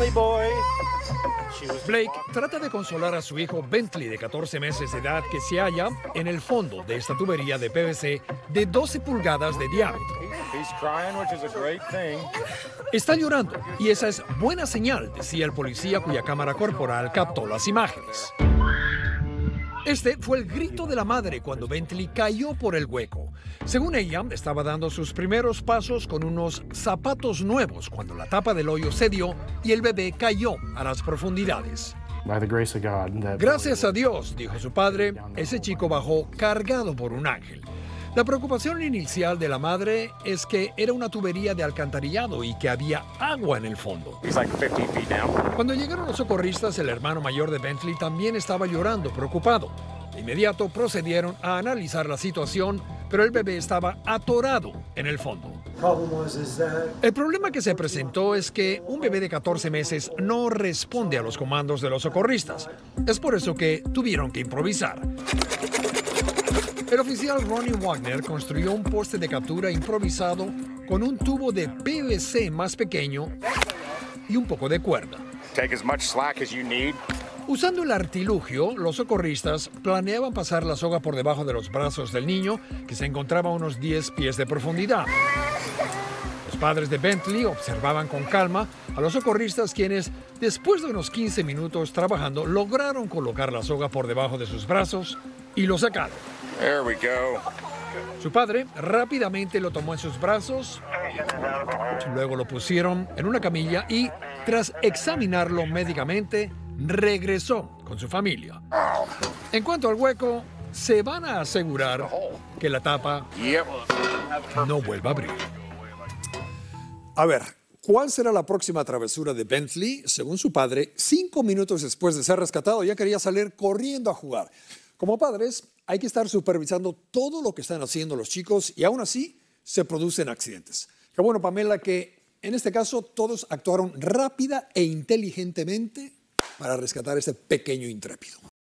friendly boy. Blake trata de consolar a su hijo Bentley de 14 meses de edad que se halla en el fondo de esta tubería de PVC de 12 pulgadas de diámetro. He's crying, which is a great thing. Está llorando y esa es buena señal, decía el policía cuya cámara corporal captó las imágenes. Este fue el grito de la madre cuando Bentley cayó por el hueco. Según ella, estaba dando sus primeros pasos con unos zapatos nuevos cuando la tapa del hoyo cedió y el bebé cayó a las profundidades. Gracias a Dios, dijo su padre, ese chico bajó cargado por un ángel. La preocupación inicial de la madre es que era una tubería de alcantarillado y que había agua en el fondo. He's like 50 feet down. Cuando llegaron los socorristas, el hermano mayor de Bentley también estaba llorando, preocupado. De inmediato procedieron a analizar la situación, pero el bebé estaba atorado en el fondo. El problema que se presentó es que un bebé de 14 meses no responde a los comandos de los socorristas. Es por eso que tuvieron que improvisar. El oficial Ronnie Wagner construyó un poste de captura improvisado con un tubo de PVC más pequeño y un poco de cuerda. Take as much slack as you need. Usando el artilugio, los socorristas planeaban pasar la soga por debajo de los brazos del niño, que se encontraba a unos 10 pies de profundidad. Los padres de Bentley observaban con calma a los socorristas quienes, después de unos 15 minutos trabajando, lograron colocar la soga por debajo de sus brazos y lo sacaron. There we go. Su padre rápidamente lo tomó en sus brazos, luego lo pusieron en una camilla y, tras examinarlo médicamente, regresó con su familia. En cuanto al hueco, se van a asegurar que la tapa no vuelva a abrir. A ver, ¿cuál será la próxima travesura de Bentley? Según su padre, 5 minutos después de ser rescatado, ya quería salir corriendo a jugar. Como padres, hay que estar supervisando todo lo que están haciendo los chicos y aún así se producen accidentes. Qué bueno, Pamela, que en este caso todos actuaron rápida e inteligentemente para rescatar a este pequeño intrépido.